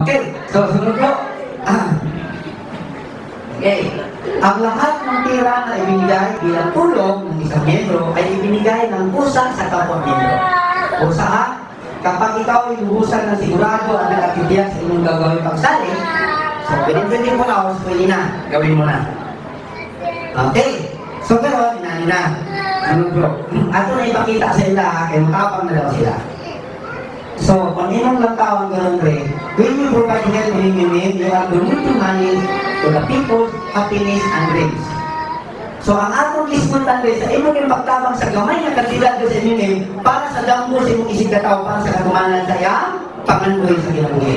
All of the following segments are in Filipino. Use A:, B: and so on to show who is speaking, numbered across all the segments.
A: Okay, so sunod po. Okay, ang lahat ng tira na ibinigay bilang tulong ng isang miyembro ay ibinigay ng kusa sa kapwa miyembro. Kusa ha? Kapag ikaw ay lubusan ng sigurado at nakatitiyak sa inyong gagawin pagsali, so within 24 hours, pwede na. Gawin mo na. Okay. So pero, inani na. Ano bro? Ato na ipakita sa ila, kaya matapang na daw sila. So, kung inong lang tao ang gano'n rin, when you provide help in MMM, you are donating money to the people's happiness and dreams. So, ang atong lismuntan rin sa imong yung pagtabang sa gamay na kantidad sa MMM para sa dambo sa imong isig kataw para sa katumanan sa iyang pangandoy sa kinabuhi.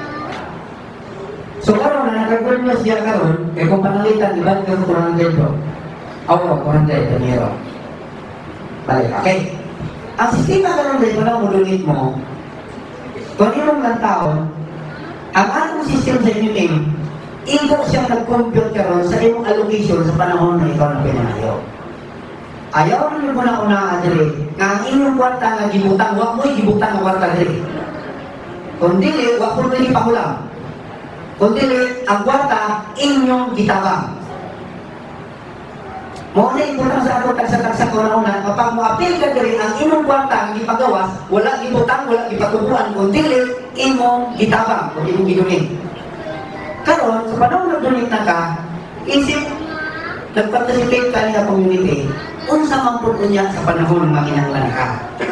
A: So, karon na nag-good news diya karon, kaya kung panalitan, iba ka sa 200 bro. Oo, 200, dinero. Balik, okay. Ang sistema karon rin, walang modulate mo, kung inong lang taon, ang atong system sa MMM, ikaw siyang nag-compute karon sa imong allocation sa panahon na ikaw na pinanayo. Ayaw rin mo na unaan diri, nga ang inyong kwarta nga gibutang, wag mo'y gibutang nga kwarta diri. Kung dili, wag mo rin ipakulang. Kung dili, ang kwarta, inyong gitabang. Muna importante sa ato tagsa-tagsa ko na una, kapag mo-appeal ka diri ang imong kwarta ang ipagawas, wala gibutang, wala ipatubuan, kung dili, imong gitabang, kung imong gidunin. Karon, sa panahon na dunit na ka, isip, nag-participate ka niya community, unsa man po niya sa panahon ng makinanglan ka.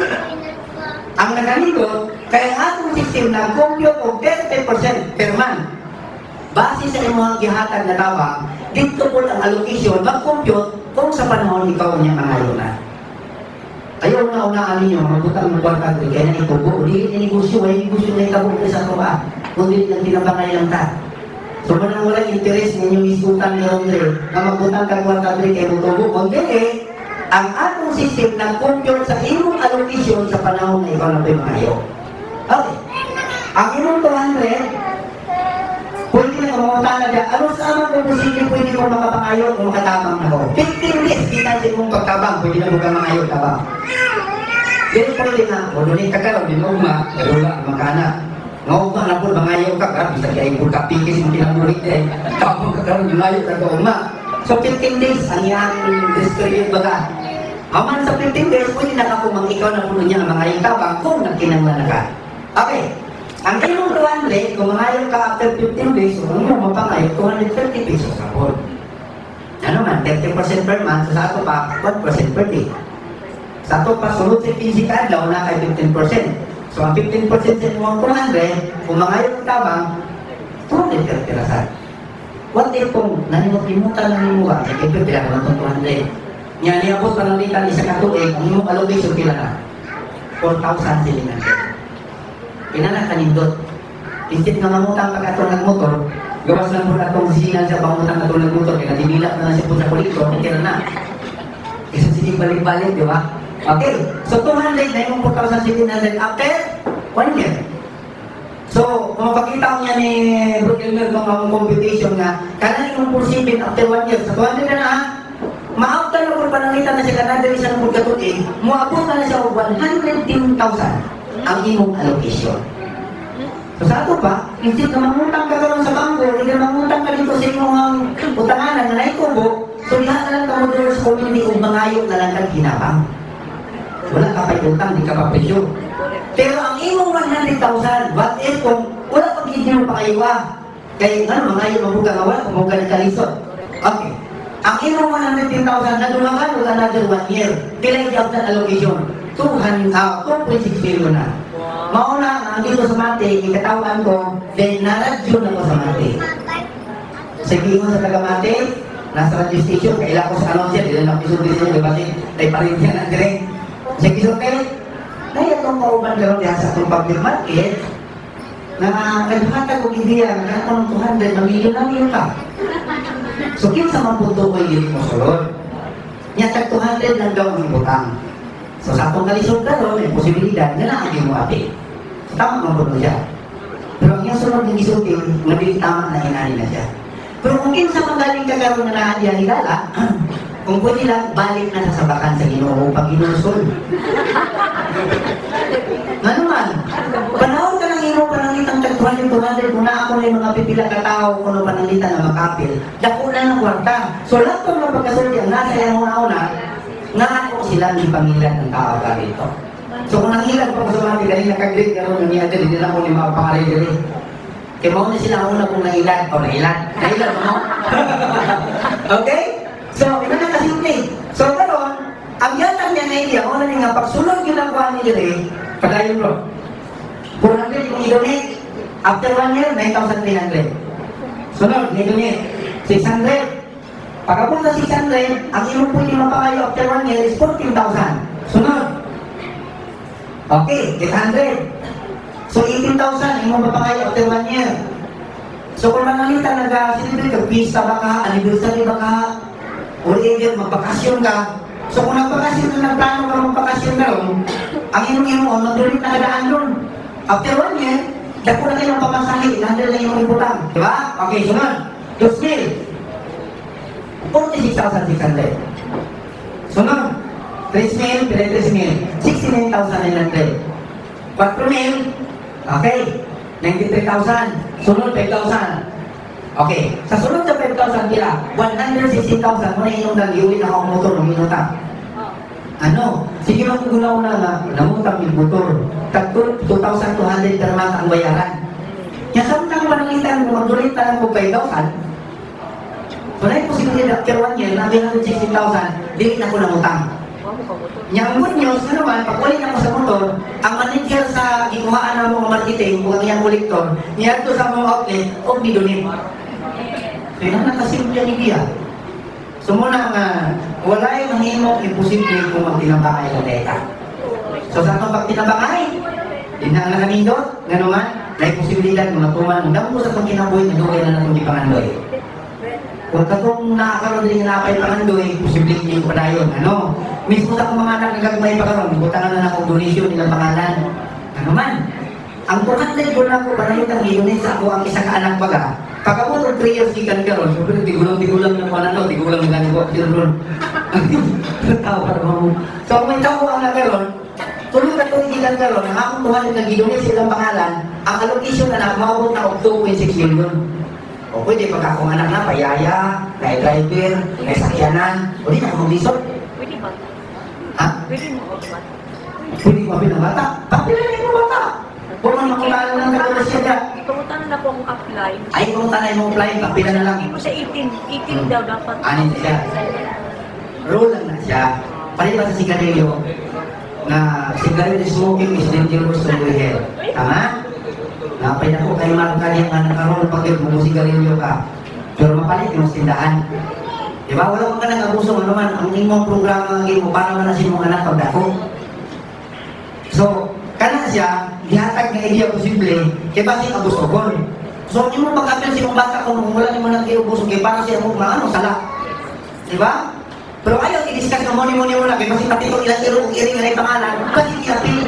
A: Ang naganito, kaya atong system na compute o 30% per month, base sa imong gihatag na tabang, dito po ang allocation, mag-compute kung sa panahon ikaw niya mangayo na. Ayaw na unaan ninyo, magbutang ng kwarta ko, kaya na itubo, hindi na negosyo, ay negosyo na ikabuk na sa tuba, kundi lang tinabangay lang ta. So, manang walang interest ninyo isutang na rin, na magbutang ka kwarta ko, kaya mutubo, kundi ang atong system na compute sa imong allocation sa panahon na ikaw na ito'y mangayo. Okay. Ang imong 200, pwede na kumunta na dyan. Ano sa aman kung posible pwede mo makapangayo kung makatabang na ko? 15 days, di natin mong pagtabang. Pwede na mo ka mangayo, tabang. Pero pwede na, ulit ka karoon, di mo ma, wala, makana. Ngawag na po, mangayo ka, bisa kaya yung pagkapikis mo kinamulit eh. Tapos ka karoon, mangayo ka ka, uma. So 15 days, ang iyang distribute baga. Aman sa 15 days, pwede na ka kung ikaw na puno niya mangayo tabang kung nagkinanglan na ka. Okay. Ang imong 200, kung mangayon ka after 15 days, kung mo mapangayon, 230 pesos sa board. Ano man, 30% per month, sa ato pa, 1% per day. Sa ato pa, sunod sa 15 ka daw na kay 15%. So, ang 15% sa imong 200, kung mangayon ka tabang, 230 rasan. What if kung nanimot-limutan lang yung mga, kaya pila ka ng 200. Nga niyabot pa lang dito isang katuig, ang imong allocation pila na? 4,000 silingan. Pinana kanindot. Instead nga mamutang pagkatong nagmotor, gawas lang po natong sisingan sa pangutang katong nagmotor, kaya nadibilak na siya po sa kolektor, kaya na. Kasi sige balik-balik, di ba? Okay, so 200 na yung 4,700 after 1 year. So, kung mapakita ko niya ni Bro Elmer kung ang computation nga, kanan yung posible after 1 year. Sa 200 na na, ma-after na kung panangitan na siya kanan siya ng pagkatutin, muabot na siya 110,000 ang imong allocation. So sa ato pa, instead na mangutang ka karon sa bangko, hindi na mangutang ka dito sa imong utanganan na naikubo, so lahat na lang ka mo doon sa community kung mangayok na lang kang hinabang. Wala ka pa utang, di ka pa presyo. Pero ang imong 100,000, what if kung wala pag hindi mo pa kayo kaya nga, mangayok mabuga nga wala, kung mabuga na kalisod. Okay. Ang imong 110,000 na dumagan, wala na 1 year. Pila yung job na allocation? 2.6 million na. Mauna, nandito sa mati, ikatawan ko, then naradyo na ko sa mati. Sige mo sa taga-mati, nasa radio station, kailangan ko sa announcer, dito na episode dito, di ba? Ay parin siya na direct. Sige, so kayo, kaya itong kauban karoon diyan sa itong public market, na kadukatan ko gidiya, nagkakon ng 200 na milyon ka. So, kinsa man punto ko yung mo sulod. Niya, tag 200 lang daw ang ibutang. So, sa atong kalisod ka doon, may posibilidad na nakagin mo ate. So, tama ang punto siya. Pero ang yung sunod ng isutin, nabili tama na inani na siya. Pero kung kinsa magaling ka karoon na nakadiyan nilala, kung pwede lang, balik na sa sabakan sa Ginoo pag inusol. Ano man, panahon ka ng imo, panahon ang tag-200 kung na ako na yung mga pipila ka tao kung ano panalitan na makapil, dako na ng kwarta. So lahat ng mga pagkasulti ang nasa yung una-una, nga ako sila ng pangilan ng tao ka rito. So kung nangilan pa ko sa mga pila, nakagrade ka rin, nangyari din ako ni mga pangalan din. Kaya mo na sila una kung nailan, o nailan mo? Okay? So, ito na kasimple. So, karon, ang yatang niya na idea, una nga, pagsunod yun ang kuha niya rin, padayon bro. 400 yung i-donate. After 1 year, 9,300. Sunod, i-donate. 600. Pagkapon sa 600, ang imong pwede mapakayo after 1 year is 14,000. Sunod. Okay, 800. So, 18,000, imong mapakayo after 1 year. So, kung nangalita nag-celebrate ka, pista ba ka, anniversary ba ka, or either magbakasyon ka. So, kung nagbakasyon ka, nagplano ka magbakasyon ka ron, ang imong mag-donate na kadaan ron. After 1 year, dako na kayo ng pamasahe, i-handle na yung ibutang. Diba? Okay, sunod. 2,000. 46,600. Sunod. 3,000, 3,000. 69,900. 4,000. Okay. 93,000. Sunod, 5,000. Okay. Sa sunod sa 5,000 kila, 116,000. Muna inyong nag-iuwi na akong motor ng minutang. Ano? Sige lang kung una nga, namutang yung motor. Tagtun, 2,200 per month ang bayaran. Kaya samtang panalitan mo, mag-donate na lang mo 5,000. So na yung posibilidad, after 1 year, na 116,000, dili na ko namutang. Yang good news, ano naman, pag ulit ako sa motor, ang manager sa gikuhaan ng mga marketing, kung ang iyang kolektor, niya ito sa mga outlet, o bidonate. Kaya na nakasimple ni Dia. So muna nga, wala yung mahimok, imposible kung magtinabakay sa data. So sa itong pagtinabakay, di na nakamindot, gano'n man, na imposibilidad kung natuman, damo mo sa itong kinabuhi, naduhay na natong ipangandoy. Kung katong nakakaroon din yung napay pangandoy, posibleng hindi ko pa yun. Ano? Mismo sa kong mga anak nagagmay pa karoon, butangan na akong donation nilang pangalan. Ano man? Ang 200 ko na ko panayot ang unit sa ako ang isang anak baga. Pagkabot ng 3 years ikan karoon, siyempre tigulang na kung ano, tigulang na ganito ako sila ron. Tawa mo. So kung may tao ang nakaroon, tuloy na ito ikan karoon, ang akong 200 na ginunit silang pangalan, ang allocation na nakababot na 2.6 million. O pwede pag akong anak na, payaya, may driver, may sakyanan, o di na akong lisot.
B: Pwede ba?
A: Ha?
B: Pwede mo automat?
A: Pwede mo apil ng bata? Papilan yung bata! Kung man makulala ng kalala siya ka.
B: Pumunta na ako ang apply.
A: Ay, pumunta na yung apply, papilan na lang.
B: Hindi ko sa 18. 18 daw dapat.
A: Anin siya. Rule lang na siya. Palitan sa sigarilyo na cigarette smoking is dangerous to your health. Tama? Napay na ko kayo magkali ang nakaroon pag yung sigarilyo ka. Pero mapalit yung tindahan. Diba? Wala ka nag-abuso ano man. Ang imong programa ng mo, para manasin mong anak pagdako. So, kanan siya, dihatag ng idea posible, kaya bakit abuso ko? So, hindi mo pag-apil si mong bata kung wala ni mo nag-iubuso, kaya para siya mong ano, sala. Diba? Pero ayaw, i-discuss na moni-moni mo na, kaya bakit pati itong ilang iring na yung pangalan, bakit i-apil?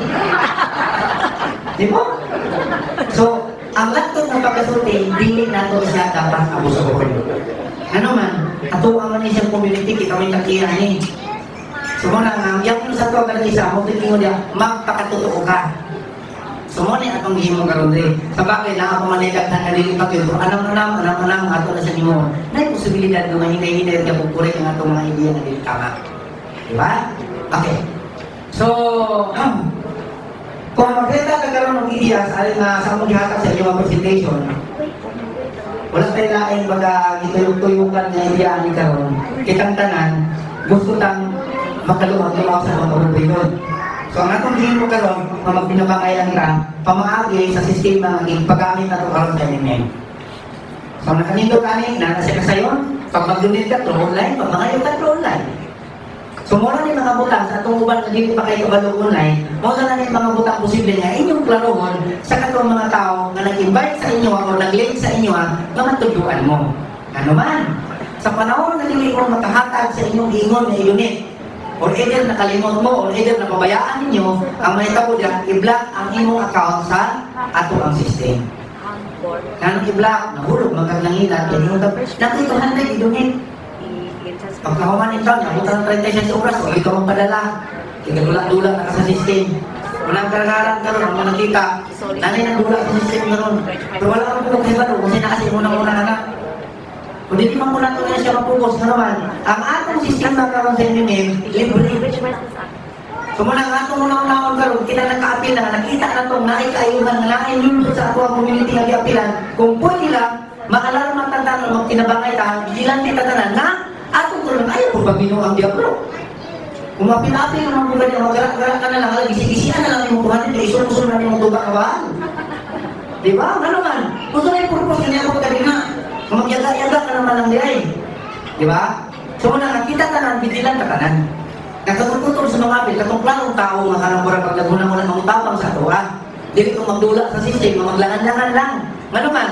A: Diba? So, ang lahat ng pagkasulti, dili na ito siya dapat abuso ko. Ano man, ato ang siyang community, kita may takihan eh. So muna nga, yung sa to ka isa, mo tingin niya, magpakatotoo ka. So muna atong gihimo karon diri. Sa bagay na ako manidag na nalilipat yun. Anam ato na sa nimo. Na posibilidad na mahinay-hinay ka pupuri ang atong mga ideya na dili tama. Diba? Okay. So, kung magkita ka karon ng ideas alin na sa mong gihatag sa inyong presentation, wala tayo laing baga ituyok-tuyukan na ideya ni karon. Kitang tanan, gusto tang makaluwag-luwag sa mga kabubuyon. So ang atong himo karon, magbinabangay lang ra, pamaagi sa sistema ng paggamit nato karon sa MMM. So nakanindot ani na nasa kasayon, pag mag-donate ka through online, pag mangayo ka through online. So mura ni mga butang sa atong uban nga dili pa kay kabalo online, mo na ni mga butang posible nga inyong planuhon sa katong mga tao nga nag-invite sa inyo o nag-link sa inyo nga matudluan mo. Ano man, sa panahon na dili ko makahatag sa inyong ingon na unit, or either nakalimot mo, or either napabayaan ninyo, ang mahitabo dyan, i-block ang imong account sa ato ang system. Kanang i-block, nahulog, magkakanangina, nakita 100, i-donate. Pagkahuman ito, nabutan ng 36 oras, o ito ang padala, ikadula-dula na sa system. walang karagaran ka ron, ang mga nakita. Nanay nang dula sa system na ron. Pero wala kang pulog sa iba ron, kasi nakasi muna anak. Kung di man muna ito na siya mapulos na naman, ang atong sistema karon sa MMM, libre. So muna ang atong unang karon, kinanakaapil na, nakita na itong naikayuhan, nakainulot sa ako ang community na giapilan, kung pwede lang, makalarang matanda na magtinabangay ta, ilan titatanan na, atong karon, ayaw po pag binuang diablo. Kung mapinapin naman po ganyan, mag-gara ka na lang, gisi-gisian na lang yung kuhanin, isun-usun na yung tuba kabaan. Diba? Ano man? Gusto na yung purpose niya ako kanina. Kung magyaga-yaga ka naman lang diay. Diba? So muna, nakita ka na, bitilan ka kanan. Nagkatututol sa mga apil, katong klarong tao, makarambura pag naguna-muna ng tapang sa tuwa. Dili kung magdula sa system, maglangan-langan lang. Ano man?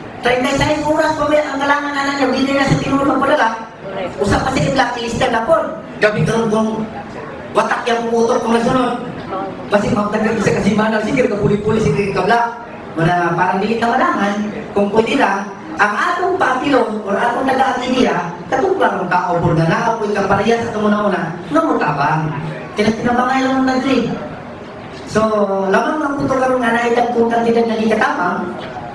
A: 36 oras pa ba ang kalangan na niya, hindi na sa tinulong magpadala. Usap pa sa blacklist na po. Gabi karon kung watak yung puputok kung nasunod. Kasi magtagal sa kasimanang, sige, kapuli-puli, sige, kabla. Mana parang dili ka malangan, kung pwede lang, ang atong patilong o atong nag-aakiniya, katungklang ang tao po na naapoy ka parehas sa tumuna-una, namutabang. Tinabangay lang ang nag-grade. So, lamang ang puto karong nga naitag kung kandidat na di katamang,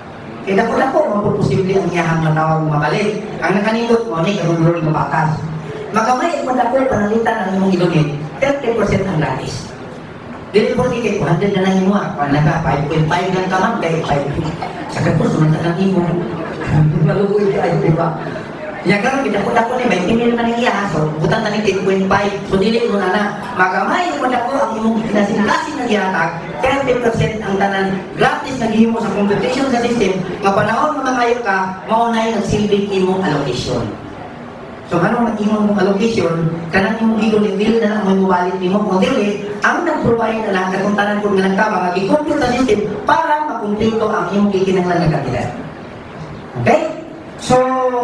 A: dako mapuposible ang iyahang matawag mabalik. Ang nakanindot mo, ni karong ng batas. Makamay, kung dako panalitan ang iyong ilunit, 30% ang gratis. Dili po ni kay 200 na lang imo, kung naka 5.5 lang ka man, kay 5. Sa kapos, sumunta ng imo. Malugoy ka, di ba? Ya karon kita ko ni 20 mil man iya, so butang tani 10.5. So dili mo na magamay mo dako ang imong kinasing-kasing na gihatag, 30% ang tanan gratis na gihimo sa competition sa system. Nga panahon nga mangayo ka, mao nay nagsilbing imong allocation. So ano ang imong allocation, kanang imong gigon dili na lang mo wallet nimo kung dili ang nag-provide na lang katong tanan kun nga nagtama nga gi-compute sa system para makumpleto ang imong gikinahanglan nga kantidad. Okay? So,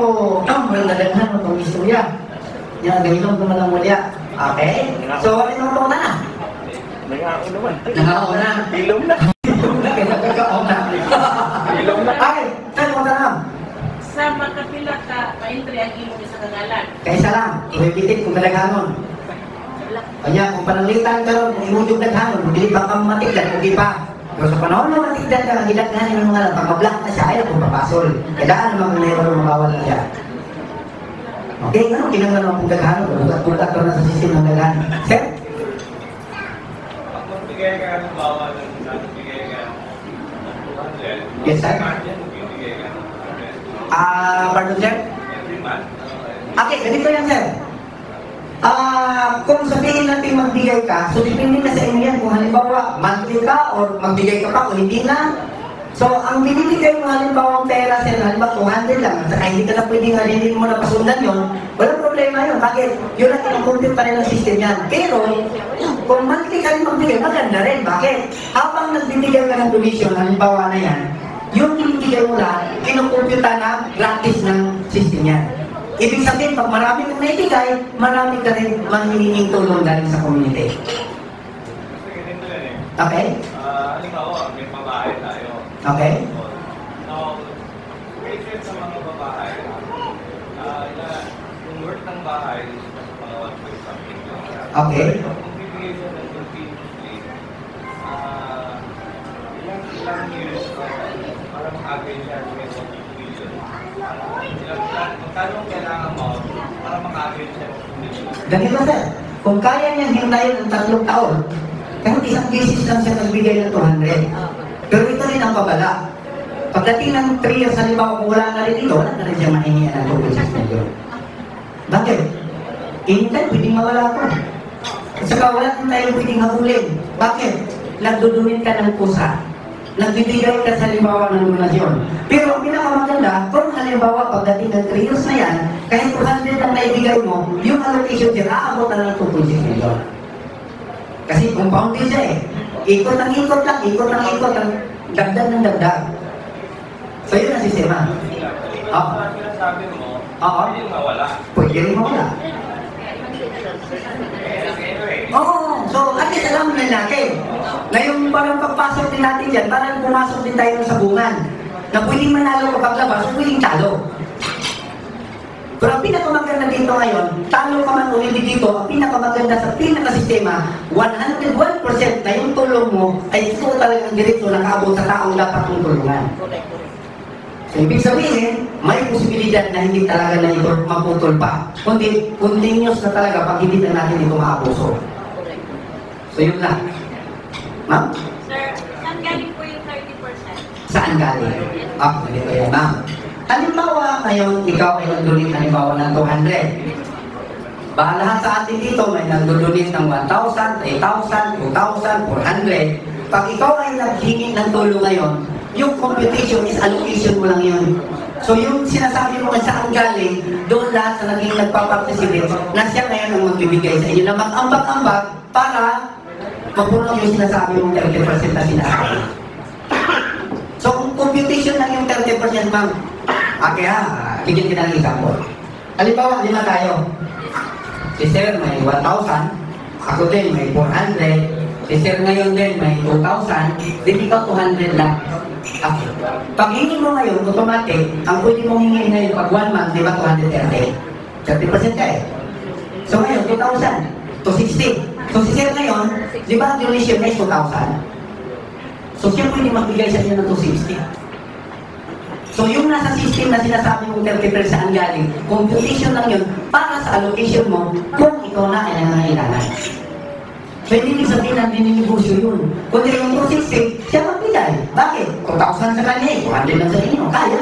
A: nadaghan mo itong istorya. Yan, ganitong tumalang mulya. Okay? So, ano yung mga na?
C: Nangaon naman.
A: Nangaon na.
C: Ilong na.
A: Ilong na, kaya nagkakaon na.
C: Ilong na.
A: Okay, saan mo na?
B: Sa makapila ka, pa-entry ang imo sa kagalan.
A: Kaisa lang, i-repeated kung kadaghanon. Kanya, kung pananglitan ka ron, kung imudog daghanon, kung dili pa kamatiklan, kung di pa. Pero sa panahon na matigdan ka, gilaghan yung mga pag mablock na siya, ayaw kung papasol. Kailangan naman kung mayroon mabawal na siya. Okay, ano? Kinang naman kung daghan, bulat-bulat ka na sa system ng daghan. Sir?
C: Pag magbigay ka ng bawal, magbigay ka ng 200.
A: Yes, sir?
C: Magbigay ka ng 100.
A: Pardon, sir?
C: Every month.
A: Okay, ganito yan, sir. Kung sabihin natin magbigay ka, so depende na sa inyo yan. Kung halimbawa, monthly ka or magbigay ka pa o hindi na. So, ang binibigay mo halimbawa ang pera, sir, halimbawa 200 lang. At saka hindi ka na pwedeng halinin mo na pasundan yun. Walang problema yun. Bakit? Yun ang kinukumpit pa rin ang system yan. Pero, kung monthly ka rin magbigay, maganda rin. Bakit? Habang nagbibigay ka ng donation, halimbawa na yan, yung binibigay mo lang, kinukumpita na gratis ng system yan. Ibig sabihin, pag marami kang naibigay, marami ka rin manghihinging tulong galing sa community.
C: Kasi ganito yan eh.
A: Okay?
C: Halimbawa, may babae tayo.
A: Okay?
C: Now, rated sa mga babae, yung worth ng bahay is mga 1 something.
A: Okay.
C: Kung bibigay siya ng continuously, ilang years para makagay siya sa mga million. Magkano kailangan mo para makagay siya ng million?
A: Ganito, sir. Kung kaya niyang hintayin ng 3 taon, kahit isang business lang siya nagbigay ng 200. Pero ito rin ang babala. Pagdating ng 3 years, halimbawa kung wala na rin ito, wala na rin siya mahingian ng 2 million. Bakit? Hintay, pwedeng mawala ko. At saka wala din tayo pwedeng habulin. Bakit? Nagdudumit ka ng pusa. Nagbibigay ka sa halimbawa ng donasyon. Pero ang pinakamaganda, kung halimbawa pagdating ng 3 years na yan, kahit 200 ang naibigay mo, yung allocation din, aabot na ng 2.6 million. Kasi compound din siya eh. Ikot ng ikot lang, ikot ng ikot, dagdag ng dagdag. So yun ang sistema. Oo.
C: Sabi mo,
A: Oo.
C: pwede mawala.
A: Pwede rin mawala. Oo. So at least alam na natin na yung parang pagpasok din natin dyan, parang pumasok din tayo sa bungan. Na pwedeng manalo o paglabas, o pwedeng talo. Pero ang pinakamaganda dito ngayon, talo ka man o hindi dito, ang pinakamaganda sa pinakasistema, 101% na yung tulong mo ay ito talagang diretso nakaabot sa taong dapat mong tulungan. So, ibig sabihin, may posibilidad na hindi talaga na ito maputol pa. Kundi, continuous na talaga pag hindi na natin ito maabuso. So, yun lang. Ma'am?
B: Sir, saan galing po yung 30%?
A: Saan galing? Ganito yan, ma'am. Halimbawa, ngayon, ikaw ay nag-donate halimbawa ng 200. Baka lahat sa atin dito may nag-donate ng 1,000, 3,000, 2,000, 400. Pag ikaw ay naghingi ng tulong ngayon, yung computation is allocation mo lang yun. So yung sinasabi mo kung saan galing, doon lahat sa naging nagpaparticipate, na siya ngayon ang magbibigay sa inyo na mag-ambag-ambag para mapuno yung sinasabi mong 30% na sinasabi. So kung computation lang yung 30%, ma'am, kaya, bigyan kita ng example. Halimbawa, 5 tayo. Si Sir may 1,000, ako din may 400, si Sir ngayon din may 2,000, din ikaw 200 lang. Okay. Pag hingin mo ngayon, automatic, ang pwede mong hingin ngayon pag 1 month, di ba 230? 30% ka eh. So ngayon, 2,000, 260. So si Sir ngayon, di ba ang donation is 2,000? So siya pwede magbigay sa inyo ng 260. So yung nasa system na sinasabi mong 30% saan galing, computation lang yun para sa allocation mo kung ikaw na ay nangangailangan. So hindi ibig sabihin na dininegosyo yun. Kundi yung 260, siya magbigay. Bakit? 2,000 sa kanya eh, 200 lang sa inyo. Kaya.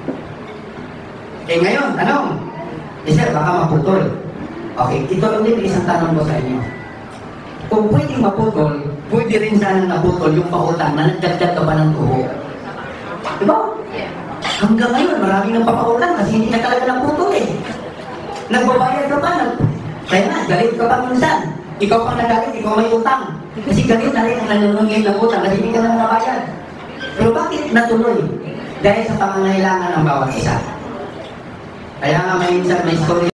A: Ngayon, tanong. Sir, baka maputol. Okay, ito lang din isang tanong ko sa inyo. Kung pwedeng maputol, pwede rin sana naputol yung pautang na nagdagdag ka pa ng tuho. Diba? Hanggang ngayon, maraming nagpapautang kasi hindi na talaga naputol eh. Nagbabayad ka pa, kaya nga, galit ka pa minsan. Ikaw pang nagalit, ikaw may utang. Kasi galit na rin ang nanunungin ng utang kasi hindi ka na nabayad. Pero bakit natuloy? Dahil sa pangangailangan ng bawat isa. Kaya nga may minsan may story